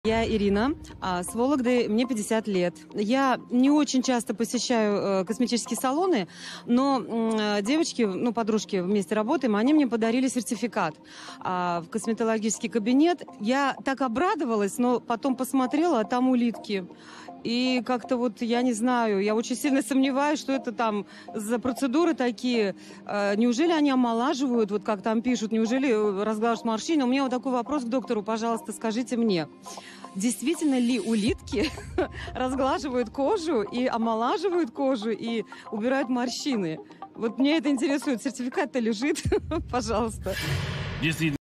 Я Ирина, с Вологды, мне 50 лет. Я не очень часто посещаю косметические салоны, но девочки, подружки вместе работаем, они мне подарили сертификат в косметологический кабинет. Я так обрадовалась, но потом посмотрела, а там улитки. И как-то я не знаю, я очень сильно сомневаюсь, что это там за процедуры такие. Неужели они омолаживают, как там пишут, неужели разглаживают морщины? У меня такой вопрос к доктору, пожалуйста, скажите мне. Действительно ли улитки разглаживают кожу и омолаживают кожу и убирают морщины? Меня это интересует. Сертификат-то лежит, пожалуйста.